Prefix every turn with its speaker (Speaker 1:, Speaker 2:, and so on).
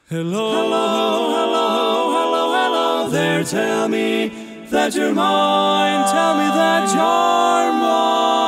Speaker 1: Hello, hello, hello, hello, hello there. Tell me that you're mine. Tell me that you're mine.